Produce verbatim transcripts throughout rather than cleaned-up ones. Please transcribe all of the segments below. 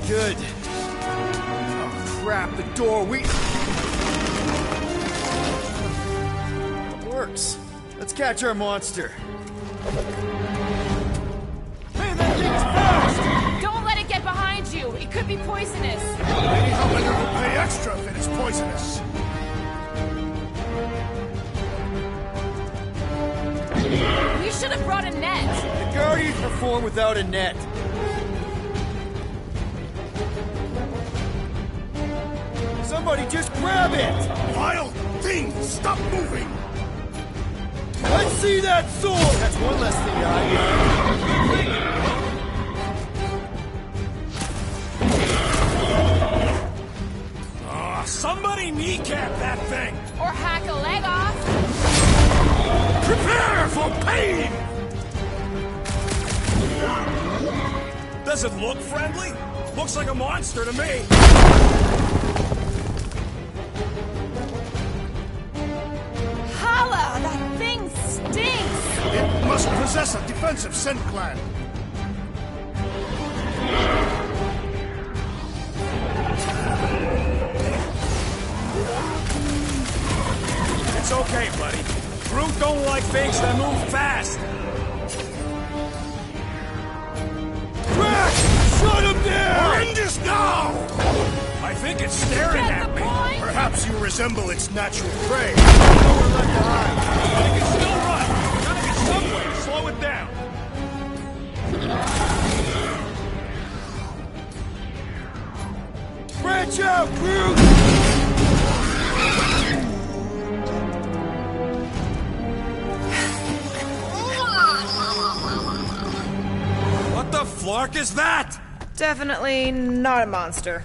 Good. Oh, crap, the door, we... It works. Let's catch our monster. Hey, that thing's fast! Don't let it get behind you. It could be poisonous. Maybe helping her will pay extra if it is poisonous. We should have brought a net. The Guardians perform without a net. Somebody just grab it! Vile thing! Stop moving! Let's see that sword! That's one less thing to hide. Ah, somebody kneecap that thing! Or hack a leg off. Prepare for pain! Does it look friendly? Looks like a monster to me. Holla! That thing stinks! It must possess a defensive scent gland. It's okay, buddy. Groot don't like things that move fast. Drax! Shut him down! Horrendous now! I think it's staring Get at the me. point? Perhaps you resemble its natural prey. Nowhere left to hide. But it can still run. Gotta be some way to slow it down. Branch out, Groot! What the flark is that? Definitely not a monster.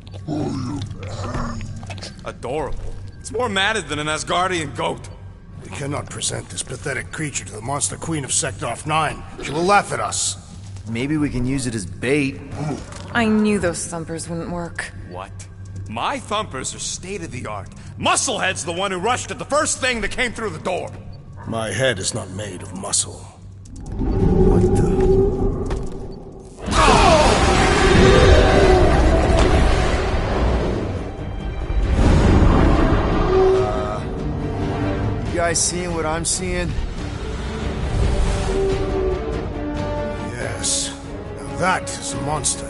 Adorable. It's more matted than an Asgardian goat. We cannot present this pathetic creature to the Monster Queen of Sector nine. She will laugh at us. Maybe we can use it as bait. I knew those thumpers wouldn't work. What? My thumpers are state-of-the-art. Musclehead's the one who rushed at the first thing that came through the door. My head is not made of muscle. What the... You guys seeing what I'm seeing? Yes. Now that is a monster.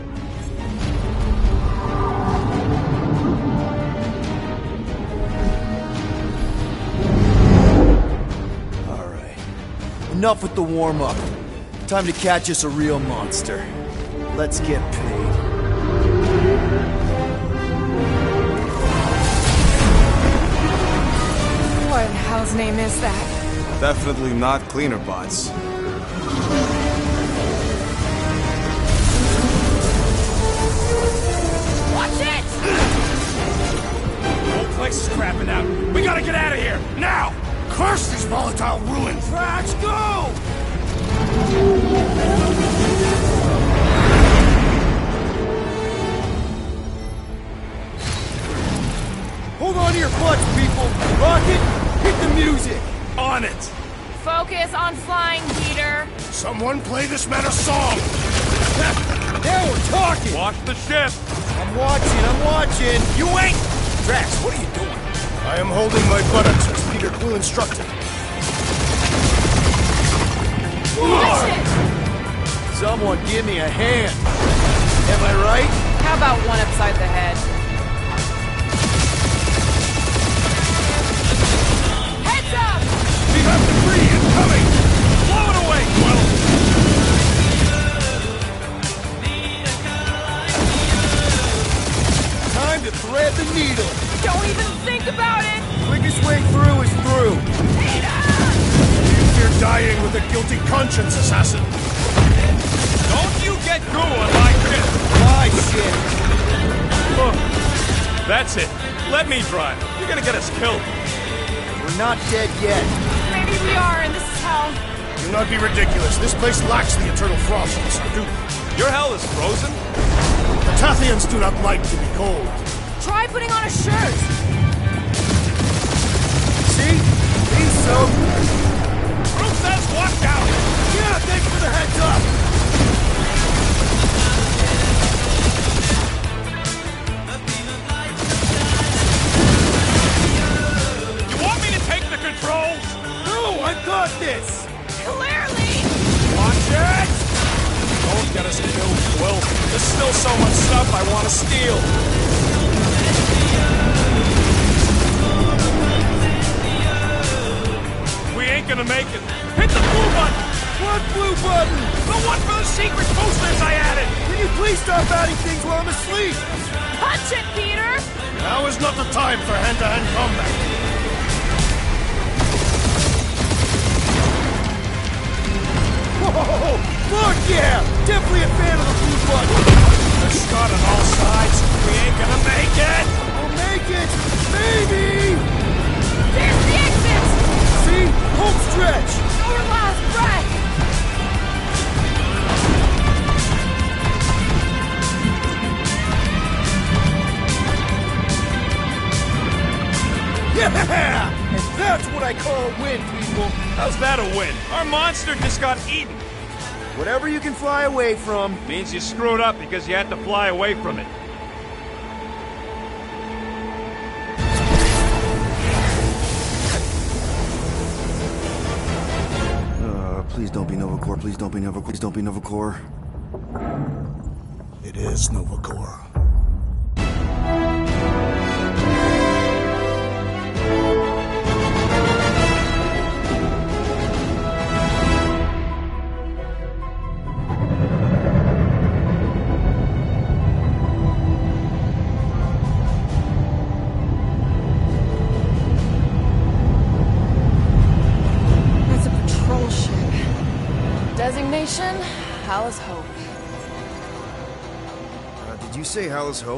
Alright. Enough with the warm-up. Time to catch us a real monster. Let's get paid. What in hell's name is that? Definitely not cleaner bots. Watch it! The whole place is crapping out. We gotta get out of here, now! Curse these volatile ruins! Drax, go! Hold on to your butts, people! Rocket, hit the music! On it! Focus on flying, Peter. Someone play this man a song! Now we're talking! Watch the ship! I'm watching, I'm watching! You ain't! Drax, what are you doing? I am holding my buttocks as Peter Quill instructed. Watch it! Someone give me a hand! Am I right? How about one upside the head? Heads up! We have debris incoming! Blow it away, Quill! Time to thread the needle! Don't even think about it! Quickest way through is through! You're dying with a guilty conscience, assassin! Don't you get goo on my ship! My shit! Look, that's it. Let me drive. You're gonna get us killed. We're not dead yet. Maybe we are, and this is hell. Do not be ridiculous. This place lacks the eternal frost of Sarduth. Your hell is frozen? The Tathians do not like to be cold. Try putting on a shirt. See? He's so... Groot says watch out! Yeah, thanks for the heads up! There's still so much stuff I want to steal. We ain't gonna make it. Hit the blue button! What blue button? The one for the secret posters I added! Can you please stop adding things while I'm asleep? Punch it, Peter! Now is not the time for hand-to-hand combat. Whoa! Fuck yeah! Definitely a fan of the blue button! There's Scott on all sides. We ain't gonna make it! We'll make it! Maybe! There's the exit! See? Home stretch! Our last breath! Yeah! And that's what I call a win, people! How's that a win? Our monster just got eaten. Whatever you can fly away from. Means you screwed up because you had to fly away from it. Uh, please don't be Nova Corps, please don't be Nova Corps, please don't be Nova Corps. It is Nova Corps. It's a patrol ship. Designation, Hal's Hope. Uh, did you say Hal's Hope?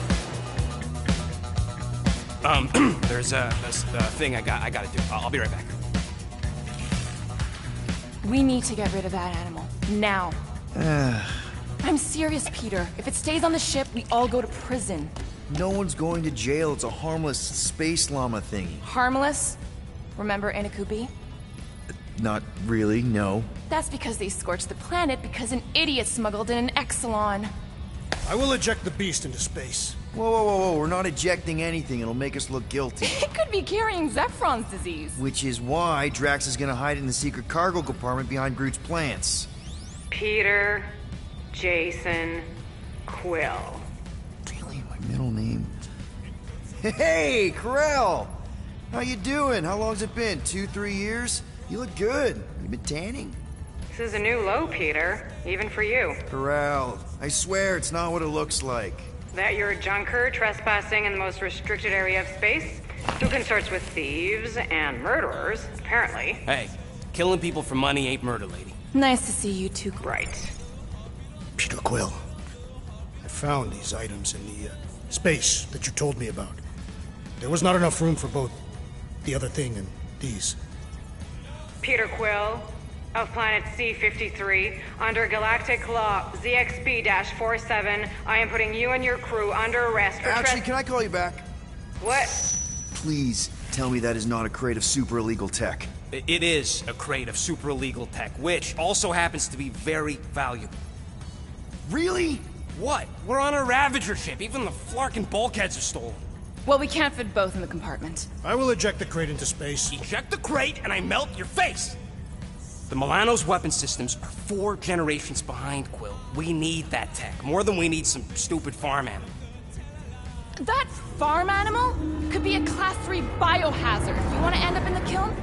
Um, there's a, a, a thing I got. I gotta do. I'll, I'll be right back. We need to get rid of that animal. Now. I'm serious, Peter. If it stays on the ship, we all go to prison. No one's going to jail. It's a harmless space llama thingy. Harmless? Remember Inakubi? Not really, no. That's because they scorched the planet because an idiot smuggled in an Exelon. I will eject the beast into space. Whoa, whoa, whoa, whoa. We're not ejecting anything. It'll make us look guilty. It could be carrying Zephron's disease. Which is why Drax is gonna hide in the secret cargo compartment behind Groot's plants. Peter, Jason, Quill. Really? My middle name? Hey, Corell! How you doing? How long's it been? Two, three years? You look good. You been tanning? This is a new low, Peter, even for you. Corell, I swear it's not what it looks like. That you're a junker trespassing in the most restricted area of space, who consorts with thieves and murderers, apparently. Hey, killing people for money ain't murder, lady. Nice to see you two. Right. Peter Quill. I found these items in the uh, space that you told me about. There was not enough room for both the other thing and these. Peter Quill, of planet C fifty-three, under galactic law Z X B forty-seven, I am putting you and your crew under arrest for Actually, tres- can I call you back? What? Please tell me that is not a crate of super illegal tech. I- It is a crate of super illegal tech, which also happens to be very valuable. Really? What? We're on a Ravager ship. Even the flarkin' bulkheads are stolen. Well, we can't fit both in the compartment. I will eject the crate into space. Eject the crate and I melt your face! The Milano's weapon systems are four generations behind, Quill. We need that tech, more than we need some stupid farm animal. That farm animal could be a class three biohazard. You want to end up in the kiln?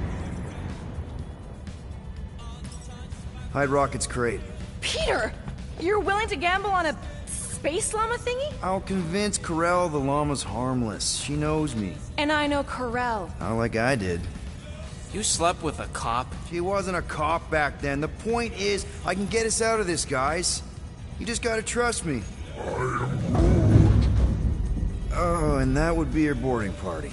Hide Rocket's crate. Peter! You're willing to gamble on a space llama thingy? I'll convince Corell the llama's harmless. She knows me. And I know Corell. Not like I did. You slept with a cop? She wasn't a cop back then. The point is, I can get us out of this, guys. You just gotta trust me. Oh, and that would be your boarding party.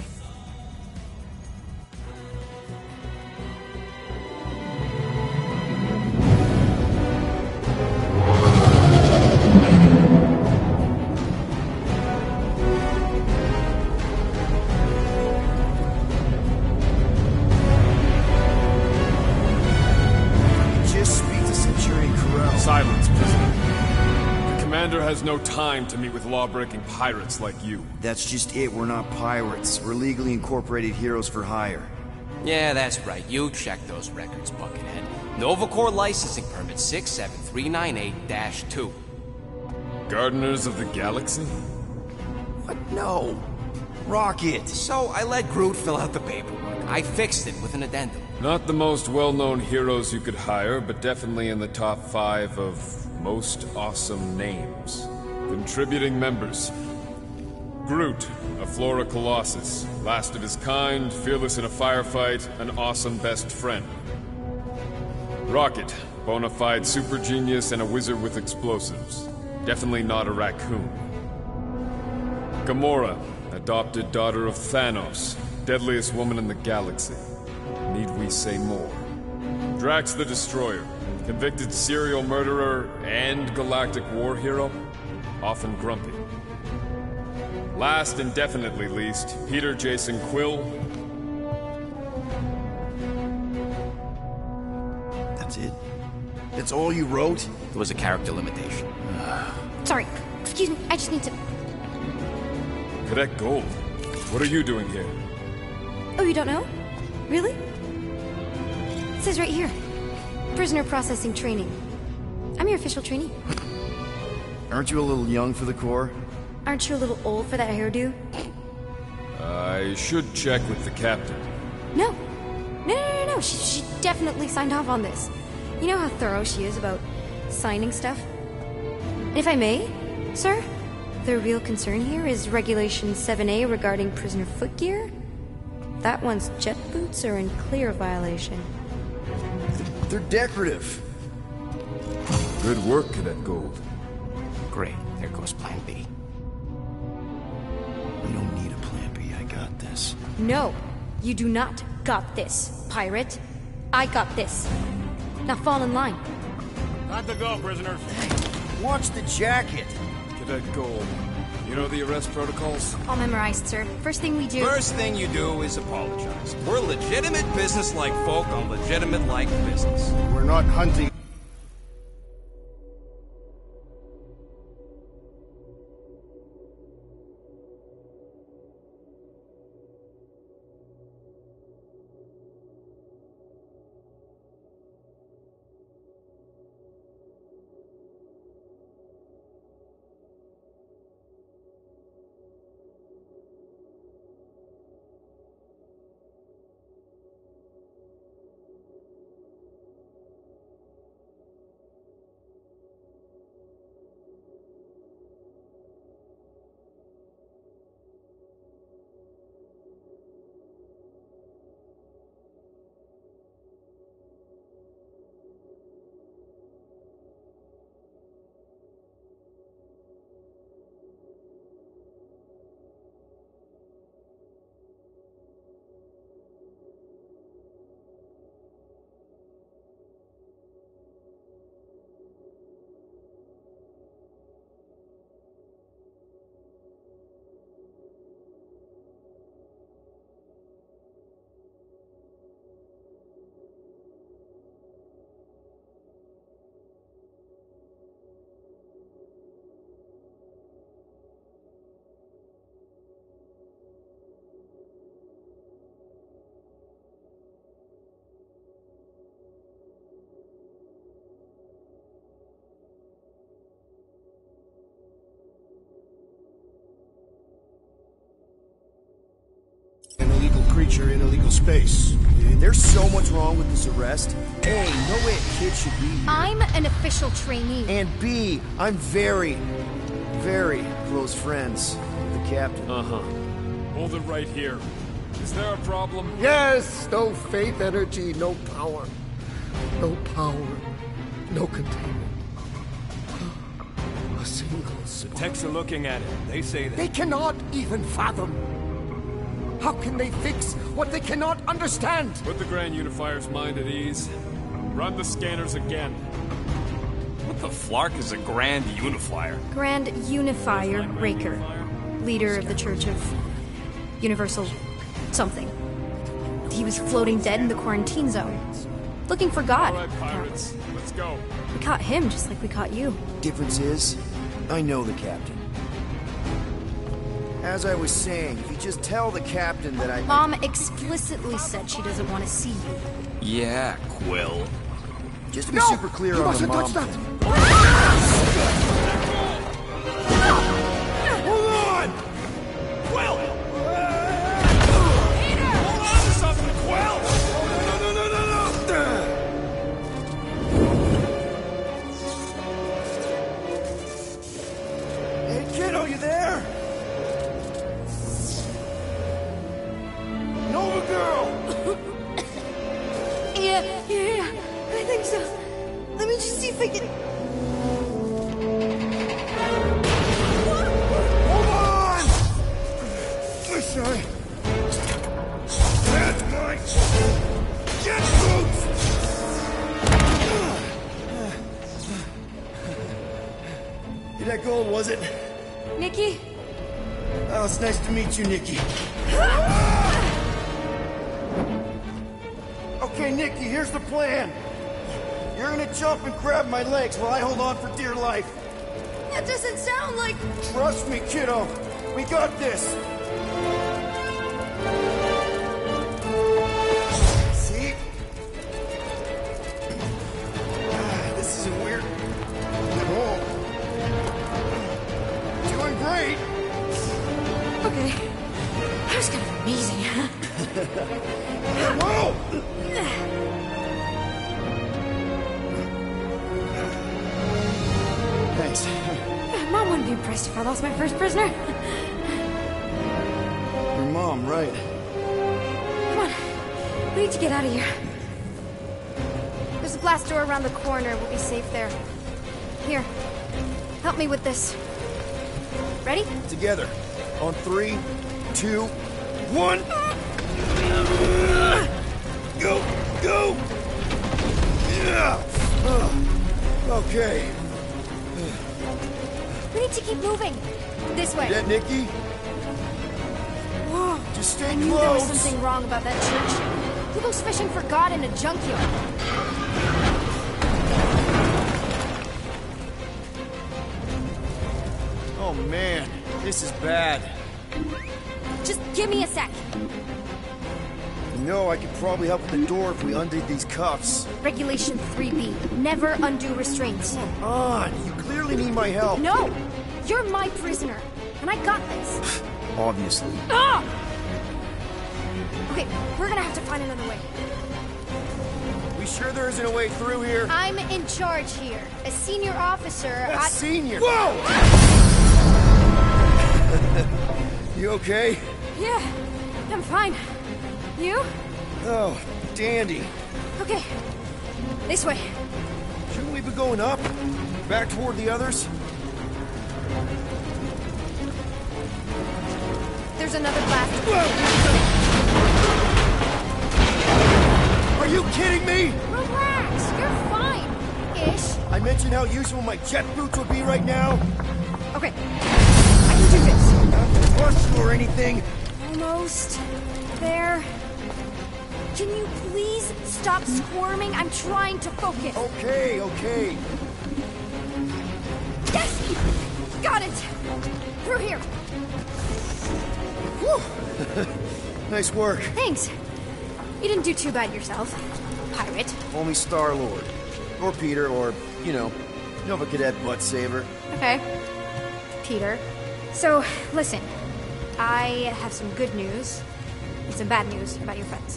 Just speak to Centurion Corell. Silence, prisoner. The commander has no time to meet with law-breaking pirates like you. That's just it. We're not pirates. We're legally incorporated heroes for hire. Yeah, that's right. You check those records, Buckethead. Nova Corps licensing permit six seven three nine eight dash two. Gardeners of the Galaxy? What? No. Rocket. So I let Groot fill out the paperwork. I fixed it with an addendum. Not the most well-known heroes you could hire, but definitely in the top five of most awesome names. Contributing members. Groot, a Flora Colossus, last of his kind, fearless in a firefight, an awesome best friend. Rocket, bona fide super genius and a wizard with explosives. Definitely not a raccoon. Gamora, adopted daughter of Thanos, deadliest woman in the galaxy. Need we say more? Drax the Destroyer, convicted serial murderer and galactic war hero, often grumpy. Last and definitely least, Peter Jason Quill. That's it? That's all you wrote? There was a character limitation. Sorry, excuse me, I just need to... Cadet Gold, what are you doing here? Oh, you don't know? Really? It says right here. Prisoner processing training. I'm your official trainee. Aren't you a little young for the Corps? Aren't you a little old for that hairdo? I should check with the captain. No. No, no, no, no. She, she definitely signed off on this. You know how thorough she is about signing stuff? And if I may, sir, the real concern here is Regulation seven A regarding prisoner footgear. That one's jet boots are in clear violation. They're decorative. Good work, Cadet Gold. Great. There goes Plan B. We don't need a plan B. I got this. No, you do not got this, pirate. I got this. Now fall in line. Time to go, prisoners. Watch the jacket. Cadet Gold, you know the arrest protocols? All memorized, sir. First thing we do... First thing you do is apologize. We're legitimate business-like folk on legitimate-like business. We're not hunting. An illegal creature in illegal space. There's so much wrong with this arrest. A, no way a kid should be here. I'm an official trainee. And B, I'm very, very close friends with the captain. Uh-huh. Hold it right here. Is there a problem? Yes! No faith energy, no power. No power. No containment. A single spark. Techs are looking at it. They say that. They cannot even fathom. How can they fix what they cannot understand? Put the Grand Unifier's mind at ease. Run the scanners again. What the flark is a Grand Unifier? Grand Unifier Raker. Leader of the Church of Universal something. He was floating dead in the quarantine zone. Looking for God. All right, pirates. Let's go. We caught him just like we caught you. Difference is, I know the captain. As I was saying, if you just tell the captain that I... Mom explicitly said she doesn't want to see you. Yeah, Quill. Just to be No! super clear You on the mustn't mom touch that! thing. Nova, you there? Nova girl! Yeah, yeah, yeah. I think so. Let me just see if I can. Hold on! I'm sorry. That's my jet boots! Hey, that gold, was it? Nikki? Oh, it's nice to meet you, Nikki. Okay, Nikki, here's the plan. You're gonna jump and grab my legs while I hold on for dear life. That doesn't sound like. Trust me, kiddo. We got this. See? Ah, this isn't weird at all. Doing great. Okay. That was kind of amazing, huh? Whoa! Thanks. Mom wouldn't be impressed if I lost my first prisoner. Your mom, right? Come on. We need to get out of here. There's a glass door around the corner. We'll be safe there. Here. Help me with this. Ready? Together. On three, two, one. Go, go. Yeah. Okay. We need to keep moving. This way. That Nikki? Whoa. Just stay I knew there was close. something wrong about that church. Who goes fishing for God in a junkyard? Oh man, this is bad. Just give me a sec. You know, I could probably help with the door if we undid these cuffs. Regulation three B. Never undo restraints. Come on, you clearly need my help. No! You're my prisoner. And I got this. Obviously. Ah! Okay, we're gonna have to find another way. We sure there isn't a way through here? I'm in charge here. As senior officer, A I... senior. Whoa! You okay? Yeah, I'm fine. You? Oh, dandy. Okay. This way. Shouldn't we be going up? Back toward the others? There's another glass. Are you kidding me? Relax, you're fine. Ish. I mentioned how useful my jet boots would be right now. Okay. I can do this. Not to rush you or anything. Almost. There. Can you please stop squirming? I'm trying to focus. Okay, okay. Yes! Got it! Through here. Whew. Nice work. Thanks. You didn't do too bad yourself, pirate. Only Star-Lord. Or Peter, or, you know, Nova Cadet Butt Saver. Okay. Peter. So, listen. I have some good news and some bad news about your friends.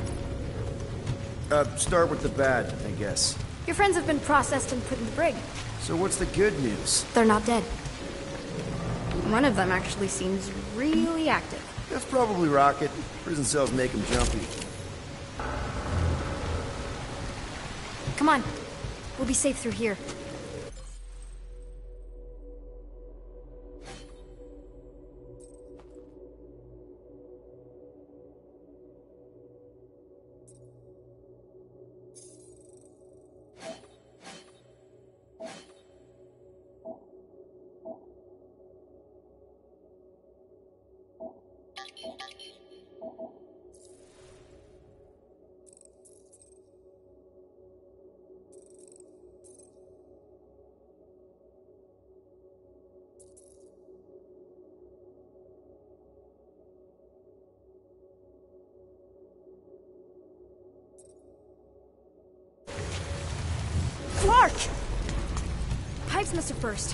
Uh, start with the bad, I guess. Your friends have been processed and put in the brig. So what's the good news? They're not dead. One of them actually seems really active. That's probably Rocket. Prison cells make him jumpy. Come on. We'll be safe through here. Clark! Pipes must have burst.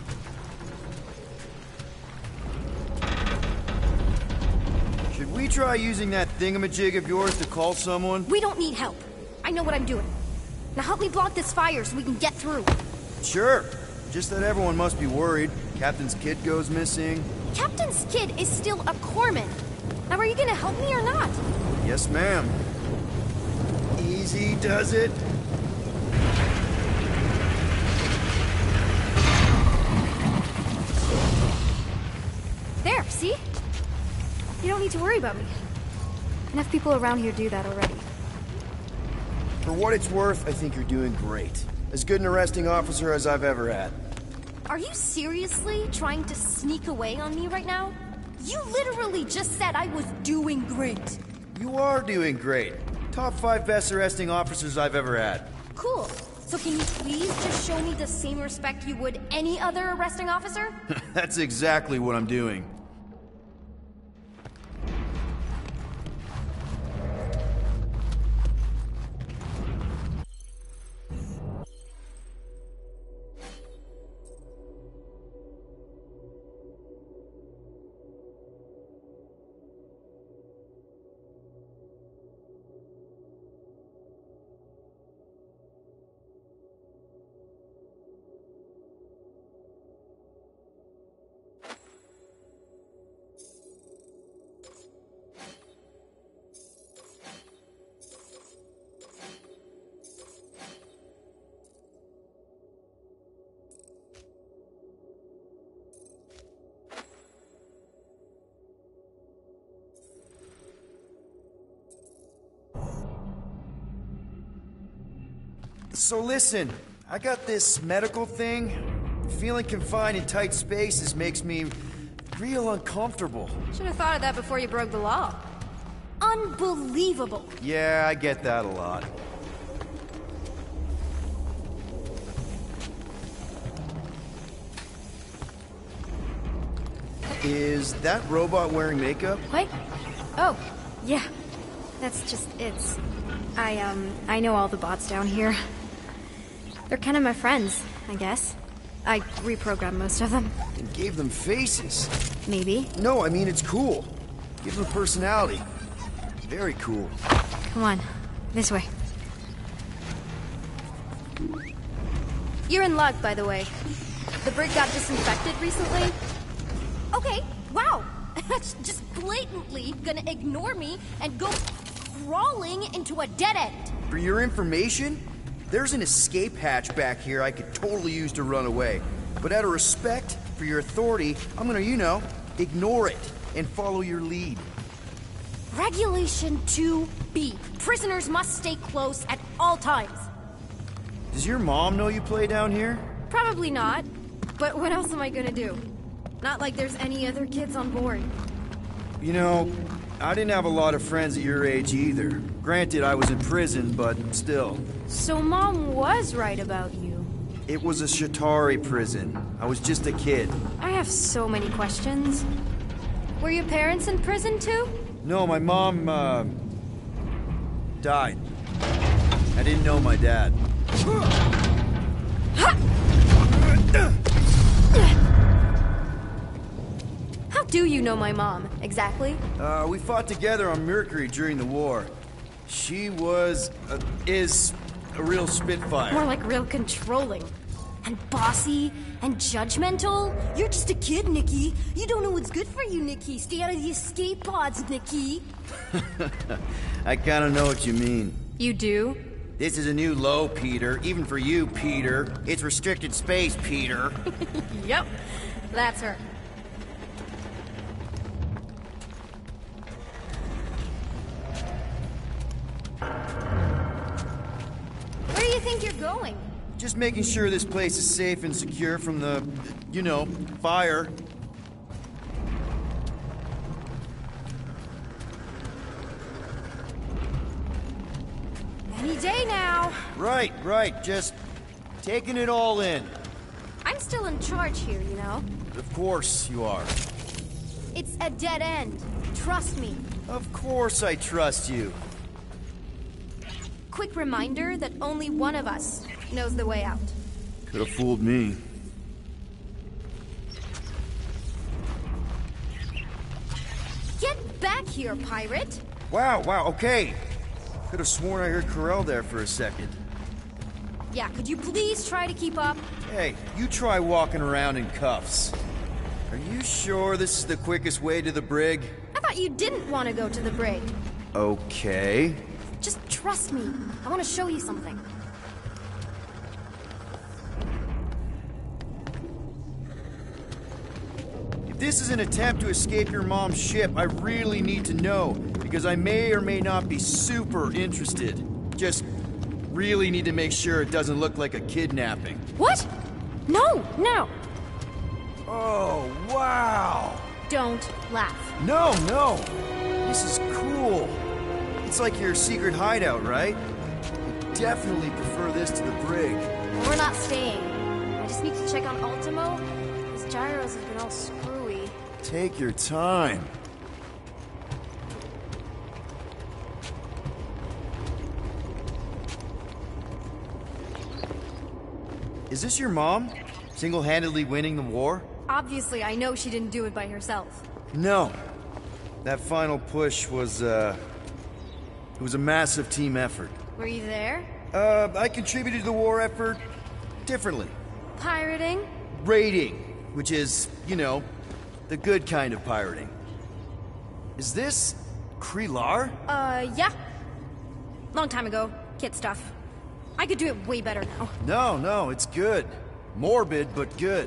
Should we try using that thingamajig of yours to call someone? We don't need help. I know what I'm doing. Now help me block this fire so we can get through. Sure. Just that everyone must be worried. Captain's kid goes missing. Captain's kid is still a corpsman. Now, are you gonna help me or not? Yes, ma'am. Easy does it. There, see? You don't need to worry about me. Enough people around here do that already. For what it's worth, I think you're doing great. As good an arresting officer as I've ever had. Are you seriously trying to sneak away on me right now? You literally just said I was doing great. You are doing great. Top five best arresting officers I've ever had. Cool. So can you please just show me the same respect you would any other arresting officer? That's exactly what I'm doing. So listen, I got this medical thing. Feeling confined in tight spaces makes me real uncomfortable. Should have thought of that before you broke the law. Unbelievable. Yeah, I get that a lot. Is that robot wearing makeup? What? Oh, yeah. That's just it's. I, um, I know all the bots down here. They're kind of my friends, I guess. I reprogrammed most of them. And gave them faces. Maybe. No, I mean, it's cool. Give them personality. Very cool. Come on, this way. You're in luck, by the way. The brig got disinfected recently. Okay, wow. That's just blatantly gonna ignore me and go crawling into a dead end. For your information, there's an escape hatch back here I could totally use to run away. But out of respect for your authority, I'm gonna, you know, ignore it and follow your lead. Regulation two B. Prisoners must stay close at all times. Does your mom know you play down here? Probably not. But what else am I gonna do? Not like there's any other kids on board. You know, I didn't have a lot of friends at your age either. Granted, I was in prison, but still. So Mom was right about you. It was a Shatari prison. I was just a kid. I have so many questions. Were your parents in prison too? No, my mom, uh... died. I didn't know my dad. How do you know my mom, exactly? Uh, we fought together on Mercury during the war. She was, uh, is, a real spitfire. More like real controlling. And bossy, and judgmental. You're just a kid, Nikki. You don't know what's good for you, Nikki. Stay out of the escape pods, Nikki. I kinda know what you mean. You do? This is a new low, Peter. Even for you, Peter. It's restricted space, Peter. Yep, that's her. Where do you think you're going? Just making sure this place is safe and secure from the, you know, fire. Any day now. Right, right. Just taking it all in. I'm still in charge here, you know? Of course you are. It's a dead end. Trust me. Of course I trust you. Quick reminder that only one of us knows the way out. Could have fooled me. Get back here, pirate! Wow, wow, okay. Could have sworn I heard Corell there for a second. Yeah, could you please try to keep up? Hey, you try walking around in cuffs. Are you sure this is the quickest way to the brig? I thought you didn't want to go to the brig. Okay. Just trust me. I want to show you something. If this is an attempt to escape your mom's ship, I really need to know, because I may or may not be super interested. Just really need to make sure it doesn't look like a kidnapping. What? No, no. Oh, wow. Don't laugh. No, no. This is cool. It's like your secret hideout, right? I definitely prefer this to the brig. We're not staying. I just need to check on Ultimo. His gyros have been all screwy. Take your time. Is this your mom? Single-handedly winning the war? Obviously, I know she didn't do it by herself. No. That final push was, uh... it was a massive team effort. Were you there? Uh, I contributed to the war effort differently. Pirating? Raiding, which is, you know, the good kind of pirating. Is this Krelar? Uh, yeah. Long time ago. Kid stuff. I could do it way better now. No, no, it's good. Morbid, but good.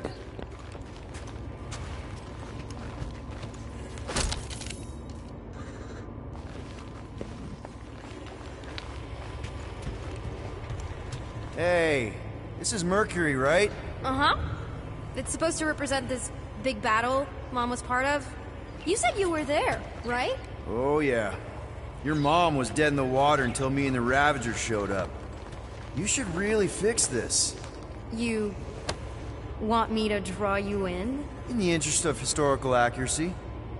Hey, this is Mercury, right? Uh-huh. It's supposed to represent this big battle Mom was part of. You said you were there, right? Oh, yeah. Your mom was dead in the water until me and the Ravagers showed up. You should really fix this. You want me to draw you in? In the interest of historical accuracy.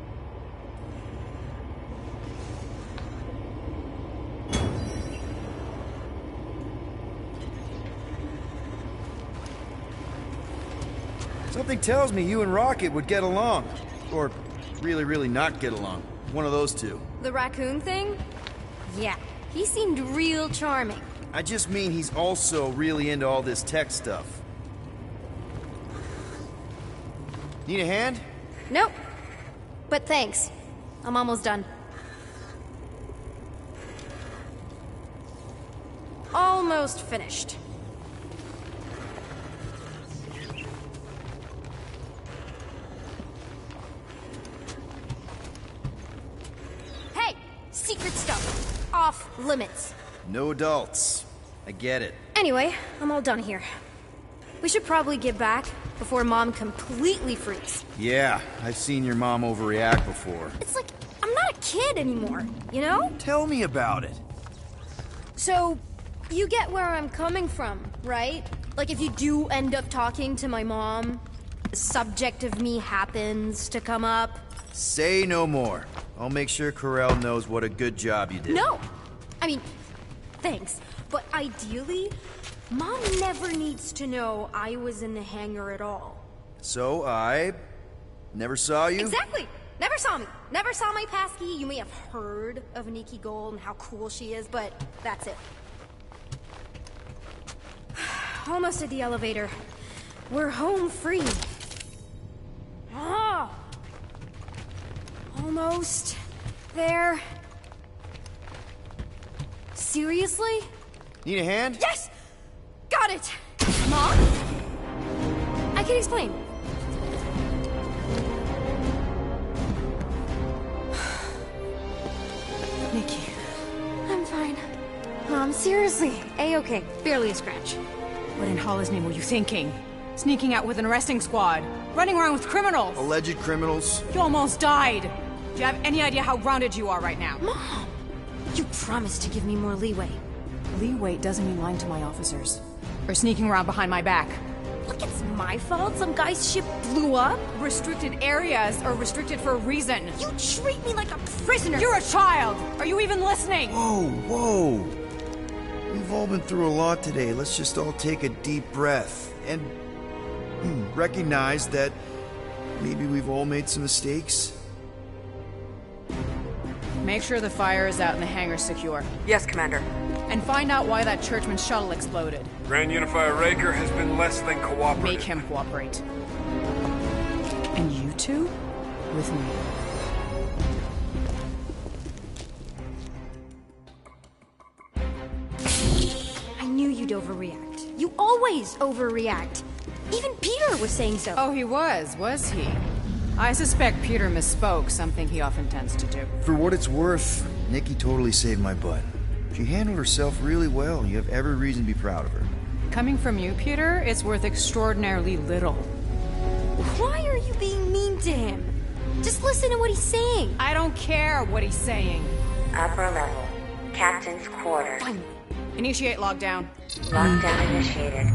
Something tells me you and Rocket would get along. Or really, really not get along. One of those two. The raccoon thing? Yeah, he seemed real charming. I just mean he's also really into all this tech stuff. Need a hand? Nope. But thanks. I'm almost done. Almost finished. Hey! Secret stuff. Off limits. No adults. I get it. Anyway, I'm all done here. We should probably get back before Mom completely freaks. Yeah, I've seen your mom overreact before. It's like, I'm not a kid anymore, you know? Tell me about it. So, you get where I'm coming from, right? Like if you do end up talking to my mom, the subject of me happens to come up. Say no more. I'll make sure Corell knows what a good job you did. No! I mean, thanks. But ideally, Mom never needs to know I was in the hangar at all. So I never saw you? Exactly! Never saw me. Never saw my passkey. You may have heard of Nikki Gold and how cool she is, but that's it. Almost at the elevator. We're home free. Ah! Almost there. Seriously? Need a hand? Yes! Got it! Mom? I can explain. Nikki. I'm fine. Mom, seriously. A-okay. Barely a scratch. What in Hollis' name were you thinking? Sneaking out with an arresting squad? Running around with criminals? Alleged criminals? You almost died. Do you have any idea how grounded you are right now? Mom! You promised to give me more leeway. Leeway doesn't mean lying to my officers. Or sneaking around behind my back. Look, it's my fault some guy's ship blew up. Restricted areas are restricted for a reason. You treat me like a prisoner. You're a child! Are you even listening? Whoa, whoa. We've all been through a lot today. Let's just all take a deep breath and recognize that maybe we've all made some mistakes. Make sure the fire is out and the hangar's secure. Yes, Commander. and find out why that churchman's shuttle exploded. Grand Unifier Raker has been less than cooperative. Make him cooperate. And you two? With me. I knew you'd overreact. You always overreact. Even Peter was saying so. Oh, he was, was he? I suspect Peter misspoke, something he often tends to do. For what it's worth, Nikki totally saved my butt. She handled herself really well. You have every reason to be proud of her. Coming from you, Peter, it's worth extraordinarily little. Why are you being mean to him? Just listen to what he's saying. I don't care what he's saying. Upper level. Captain's quarters. Fine. Initiate lockdown. Lockdown initiated.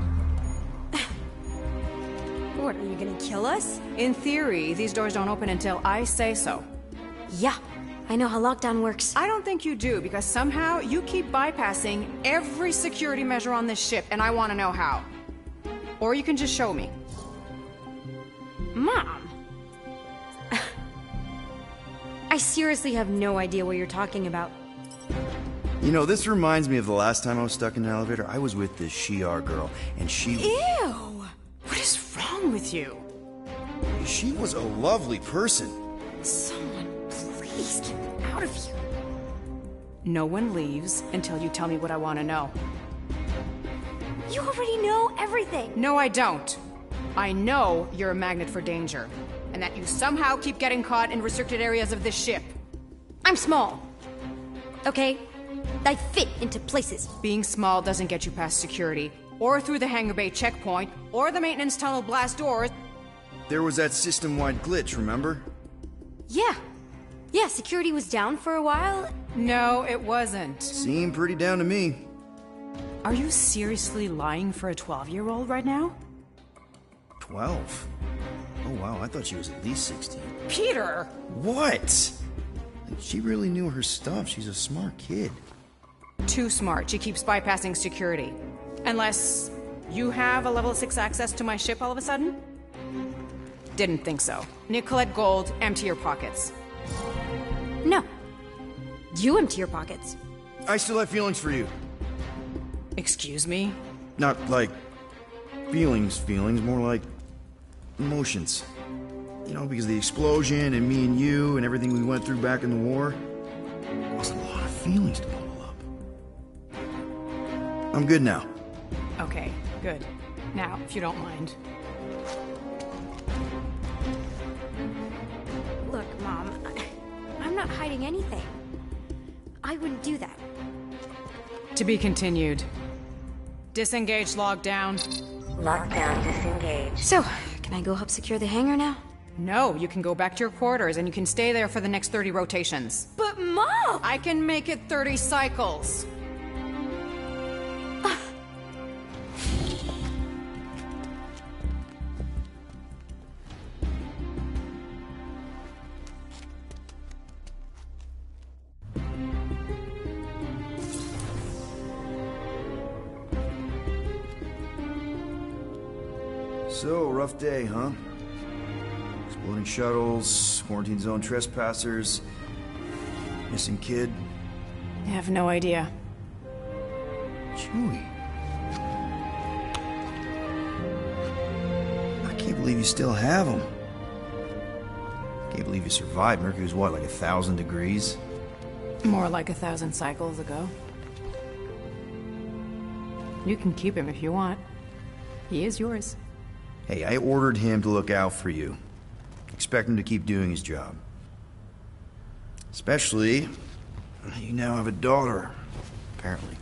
What, are you gonna kill us? In theory, these doors don't open until I say so. Yeah, I know how lockdown works. I don't think you do, because somehow you keep bypassing every security measure on this ship, and I want to know how. Or you can just show me. Mom! I seriously have no idea what you're talking about. You know, this reminds me of the last time I was stuck in an elevator. I was with this Shi'ar girl, and she... Ew! What is wrong with you? She was a lovely person. Someone, please get me out of here. No one leaves until you tell me what I want to know. You already know everything. No, I don't. I know you're a magnet for danger, and that you somehow keep getting caught in restricted areas of this ship. I'm small. Okay? I fit into places. Being small doesn't get you past security, or through the hangar bay checkpoint, or the maintenance tunnel blast doors. There was that system-wide glitch, remember? Yeah. Yeah, security was down for a while. No, it wasn't. Seemed pretty down to me. Are you seriously lying for a twelve-year-old right now? Twelve? Oh wow, I thought she was at least sixteen. Peter! What? She really knew her stuff. She's a smart kid. Too smart. She keeps bypassing security. Unless you have a level six access to my ship all of a sudden? Didn't think so. Nicolette Gold, empty your pockets. No. You empty your pockets. I still have feelings for you. Excuse me? Not like feelings, feelings, more like emotions. You know, because the explosion and me and you and everything we went through back in the war, it was a lot of feelings to bubble up. I'm good now. Okay, good. Now, if you don't mind. Look, Mom, I, I'm not hiding anything. I wouldn't do that. To be continued. Disengage lockdown. Lockdown disengaged. So, can I go help secure the hangar now? No, you can go back to your quarters and you can stay there for the next thirty rotations. But Mom! I can make it thirty cycles. So, rough day, huh? Exploding shuttles, quarantine zone trespassers, missing kid. I have no idea. Chewie. I can't believe you still have him. Can't believe you survived. Mercury was what, like a thousand degrees? More like a thousand cycles ago. You can keep him if you want. He is yours. Hey, I ordered him to look out for you. Expect him to keep doing his job. Especially, you now have a daughter, apparently.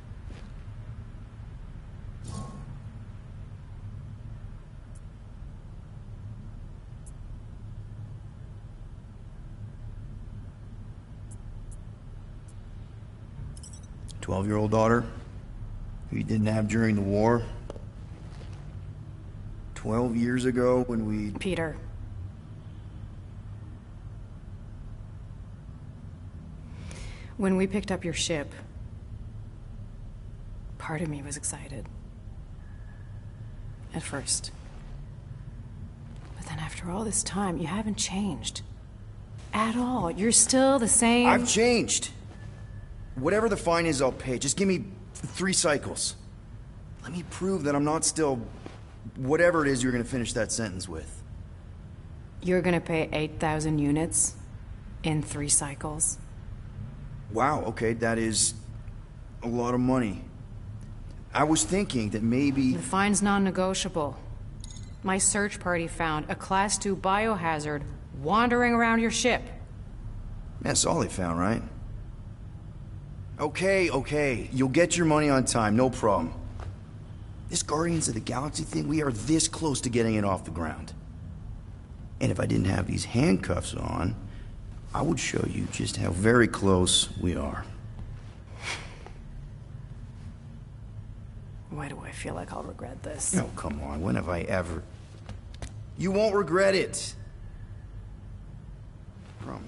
Twelve-year-old daughter, who you didn't have during the war. Twelve years ago when we... Peter. When we picked up your ship, part of me was excited. At first. But then after all this time, you haven't changed. At all. You're still the same... I've changed. whatever the fine is, I'll pay. Just give me three cycles. Let me prove that I'm not still whatever it is you're gonna finish that sentence with. You're gonna pay eight thousand units in three cycles? Wow, okay, that is a lot of money. I was thinking that maybe... The fine's non-negotiable. My search party found a Class two biohazard wandering around your ship. That's all they found, right? Okay, okay, you'll get your money on time, no problem. This Guardians of the Galaxy thing, we are this close to getting it off the ground. And if I didn't have these handcuffs on, I would show you just how very close we are. Why do I feel like I'll regret this? Oh, come on, when have I ever... You won't regret it. Promise.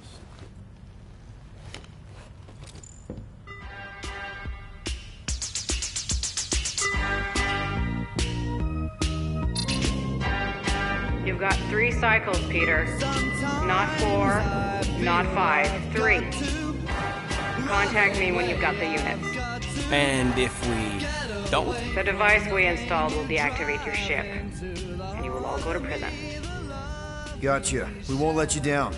You've got three cycles, Peter. Not four, not five, three. Contact me when you've got the units. And if we don't? The device we installed will deactivate your ship, and you will all go to prison. Gotcha. We won't let you down.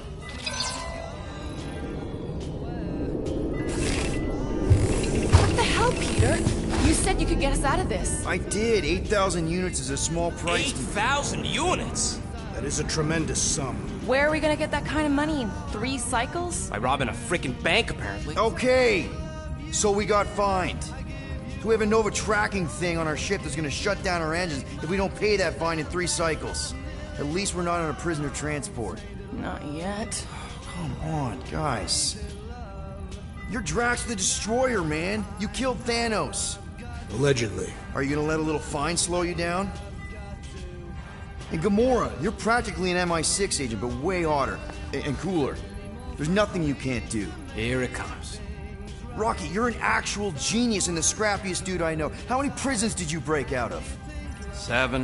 What the hell, Peter? You said you could get us out of this. I did. eight thousand units is a small price. eight thousand units? That is a tremendous sum. Where are we gonna get that kind of money in three cycles? By robbing a freaking bank, apparently. Okay. So we got fined. So we have a Nova tracking thing on our ship that's gonna shut down our engines if we don't pay that fine in three cycles. At least we're not on a prisoner transport. Not yet. Come on, guys. You're Drax the Destroyer, man. You killed Thanos. Allegedly. Are you gonna let a little fine slow you down? And Gamora, you're practically an M I six agent, but way hotter and cooler. There's nothing you can't do. Here it comes. Rocky, you're an actual genius and the scrappiest dude I know. How many prisons did you break out of? Seven.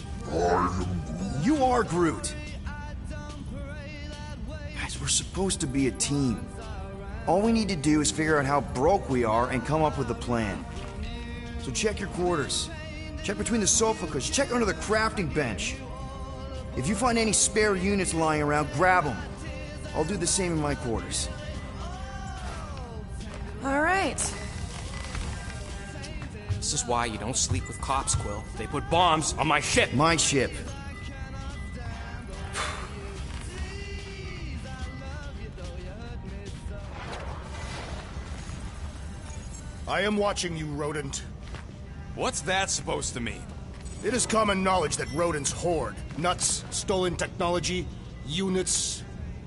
You are Groot. Guys, we're supposed to be a team. All we need to do is figure out how broke we are and come up with a plan. So check your quarters. Check between the sofa cushions. Check under the crafting bench. If you find any spare units lying around, grab them. I'll do the same in my quarters. All right. This is why you don't sleep with cops, Quill. They put bombs on my ship. My ship. I am watching you, rodent. What's that supposed to mean? It is common knowledge that rodents hoard nuts, stolen technology, units.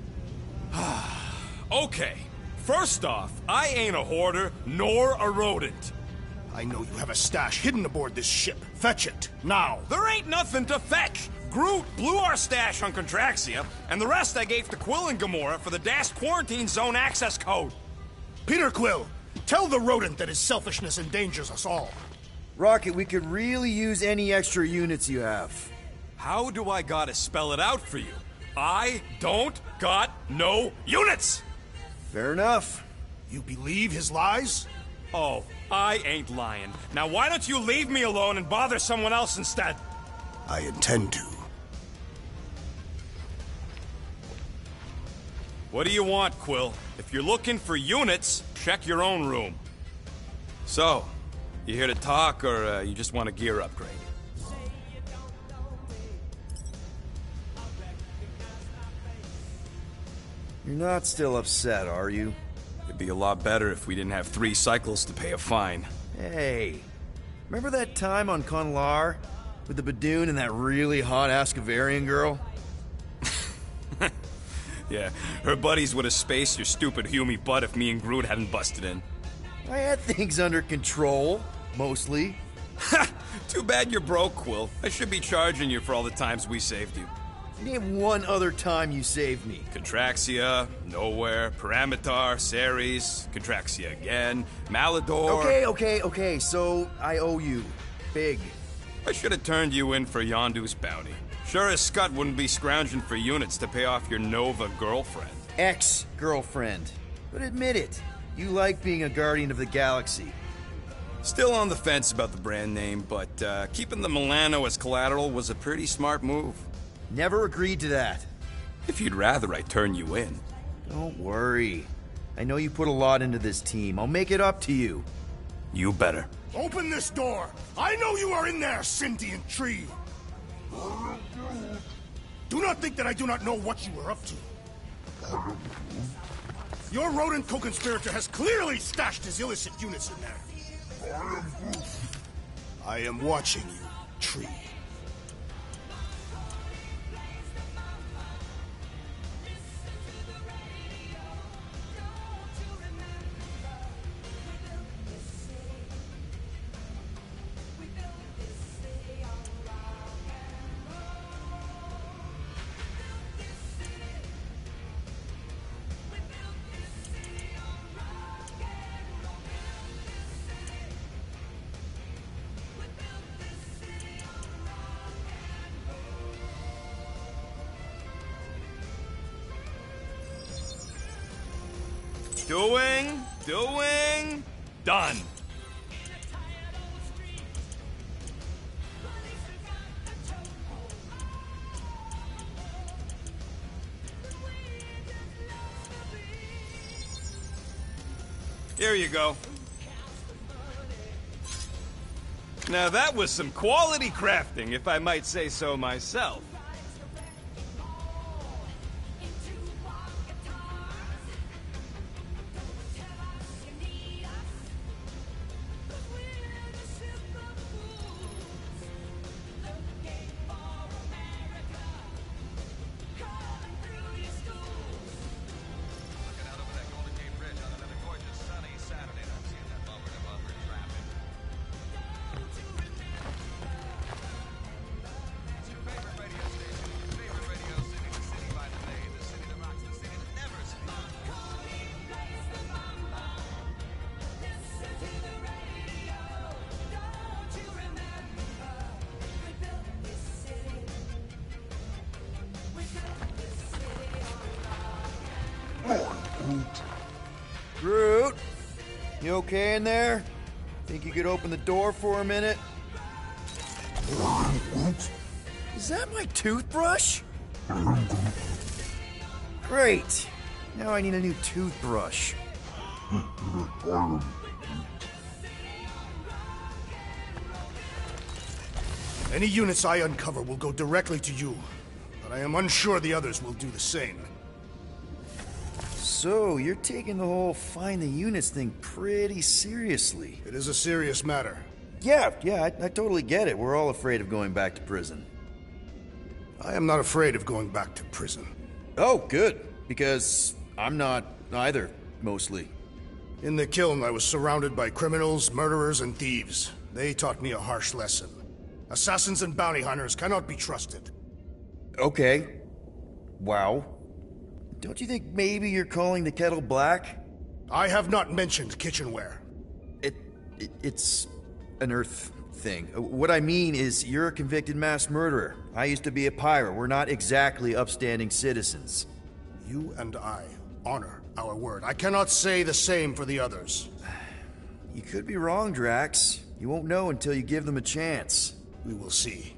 Okay. First off, I ain't a hoarder nor a rodent. I know you have a stash hidden aboard this ship. Fetch it, now. There ain't nothing to fetch. Groot blew our stash on Contraxia, and the rest I gave to Quill and Gamora for the Dash Quarantine Zone access code. Peter Quill, tell the rodent that his selfishness endangers us all. Rocket, we could really use any extra units you have. How do I gotta spell it out for you? I don't got no units! Fair enough. You believe his lies? Oh, I ain't lying. Now why don't you leave me alone and bother someone else instead? I intend to. What do you want, Quill? If you're looking for units, check your own room. So, you here to talk, or uh, you just want a gear upgrade? You're not still upset, are you? It'd be a lot better if we didn't have three cycles to pay a fine. Hey, remember that time on Conlar with the Badoon and that really hot Ascavarian girl? Yeah, her buddies would have spaced your stupid Humy butt if me and Groot hadn't busted in. I had things under control, mostly. Ha! Too bad you're broke, Quill. I should be charging you for all the times we saved you. Name one other time you saved me. Contraxia, Nowhere, Paramitar, Ceres, Contraxia again, Malador... Okay, okay, okay, so I owe you. Big. I should have turned you in for Yondu's bounty. Sure as Scott wouldn't be scrounging for units to pay off your Nova girlfriend. Ex-girlfriend. But admit it, You like being a Guardian of the Galaxy. Still on the fence about the brand name, but uh, keeping the Milano as collateral was a pretty smart move. Never agreed to that. If you'd rather, I'd turn you in. Don't worry. I know you put a lot into this team. I'll make it up to you. You better. Open this door! I know you are in there, sentient tree! Do not think that I do not know what you are up to. Your rodent co-conspirator has clearly stashed his illicit units in there. I am watching you, tree. Doing, doing, done. Here you go. Now that was some quality crafting, if I might say so myself. Groot, you okay in there? Think you could open the door for a minute? Is that my toothbrush? Great. Now I need a new toothbrush. Any units I uncover will go directly to you, but I am unsure the others will do the same. So, you're taking the whole find the units thing pretty seriously. It is a serious matter. Yeah, yeah, I, I totally get it. We're all afraid of going back to prison. I am not afraid of going back to prison. Oh, good. Because I'm not either, mostly. In the kiln, I was surrounded by criminals, murderers, and thieves. They taught me a harsh lesson. Assassins and bounty hunters cannot be trusted. Okay. Wow. Don't you think maybe you're calling the kettle black? I have not mentioned kitchenware. It, it it's an Earth thing. What I mean is you're a convicted mass murderer. I used to be a pirate. We're not exactly upstanding citizens. You and I honor our word. I cannot say the same for the others. You could be wrong, Drax. You won't know until you give them a chance. We will see.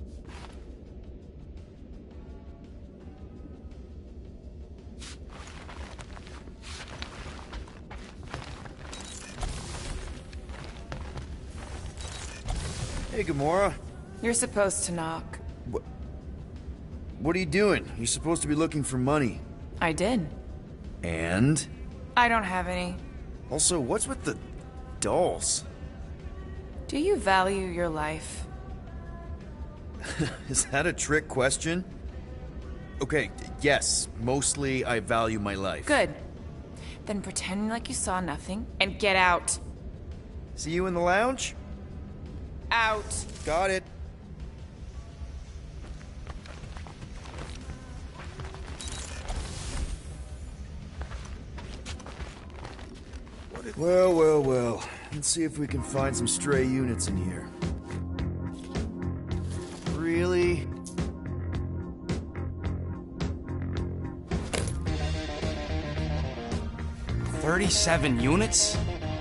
Hey, Gamora. You're supposed to knock. What, what are you doing? You're supposed to be looking for money. I did. And? I don't have any. Also, what's with the dolls? Do you value your life? Is that a trick question? Okay, yes, mostly I value my life. Good. Then pretend like you saw nothing and get out. See you in the lounge? Out. Got it. Well, well, well. Let's see if we can find some stray units in here. Really? thirty-seven units?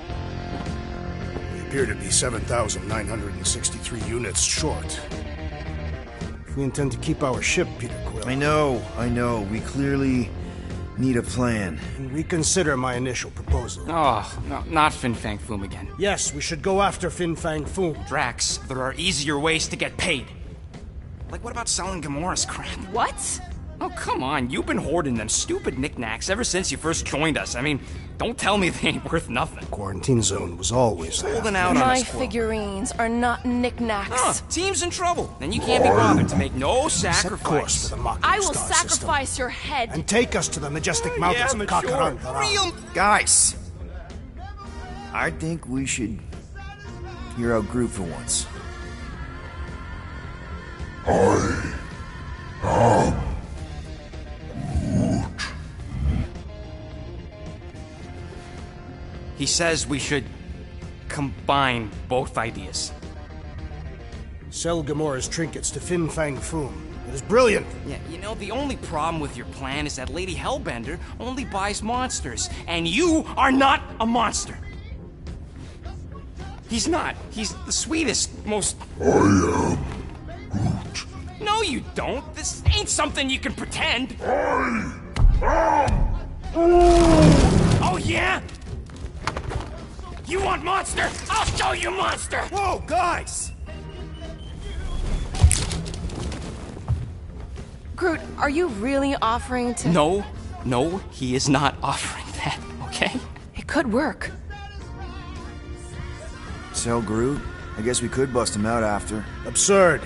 We appear to be seven thousand nine hundred sixty-three units short. If we intend to keep our ship, Peter Quill... I know, I know. We clearly need a plan. And reconsider my initial proposal. Oh, no, not Fin Fang Foom again. Yes, we should go after Fin Fang Foom. Drax, there are easier ways to get paid. Like, what about selling Gamora's crap? What? Oh, come on. You've been hoarding them stupid knickknacks ever since you first joined us. I mean, don't tell me they ain't worth nothing. Quarantine zone was always holding out on My us, Quill. figurines are not knickknacks. Huh, team's in trouble. Then you can't be bothered to make no sacrifice. Course for the Mocking I will Star sacrifice system. your head. And take us to the majestic mountains yeah, of mature, Kakarandara. real... Guys! I think we should hear out Groot for once. I am He says we should combine both ideas. Sell Gamora's trinkets to Fin Fang Foom. It is brilliant. Yeah, you know, the only problem with your plan is that Lady Hellbender only buys monsters, and you are not a monster. He's not. He's the sweetest, most... I am Groot. No, you don't. This ain't something you can pretend. I am... Oh, yeah? You want monster? I'll show you monster! Whoa, guys! Groot, are you really offering to... No, no, he is not offering that, okay? It could work. Sell Groot? I guess we could bust him out after. Absurd.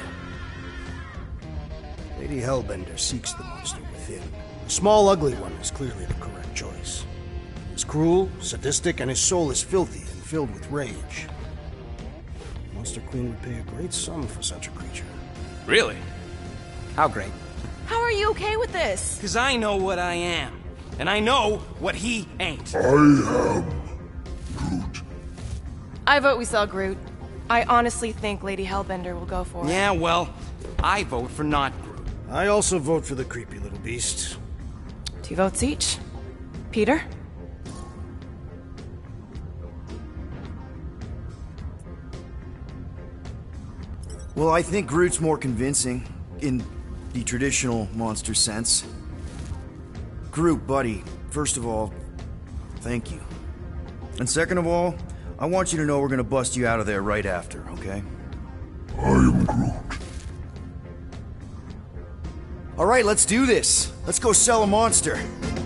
Lady Hellbender seeks the monster within. The small, ugly one is clearly the correct choice. He's cruel, sadistic, and his soul is filthy and filled with rage. Monster Queen would pay a great sum for such a creature. Really? How great? How are you okay with this? Because I know what I am. And I know what he ain't. I am Groot. I vote we sell Groot. I honestly think Lady Hellbender will go for it. Yeah, well, I vote for not Groot. I also vote for the creepy little beast. Two votes each. Peter? Well, I think Groot's more convincing, in the traditional monster sense. Groot, buddy, first of all, thank you. And second of all, I want you to know we're gonna bust you out of there right after, okay? I am Groot. Alright, let's do this. Let's go sell a monster.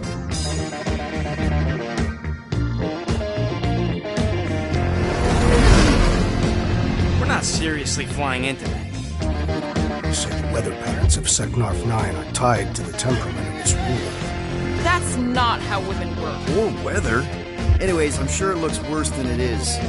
We're not seriously flying into that. You say the weather patterns of Seknarf nine are tied to the temperament of its ruler. That's not how women work. Or weather. Anyways, I'm sure it looks worse than it is.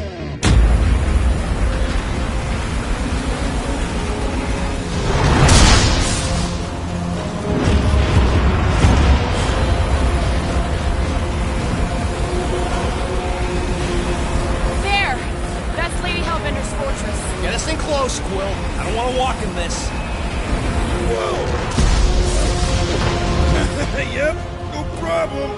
There! That's Lady Hellbender's fortress. Get us in close, Quill. I don't want to walk in this. Yep, no problem.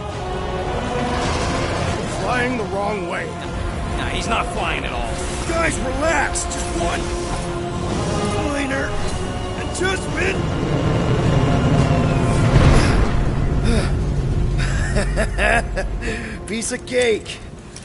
Flying the wrong way. Nah, he's not flying at all. Guys, relax. Just one minor adjustment. Piece of cake.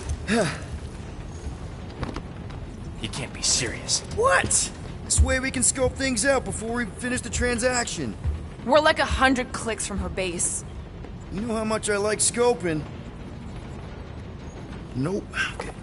You can't be serious. What? This way we can scope things out before we finish the transaction. We're like a hundred clicks from her base. You know how much I like scoping. Nope. Okay.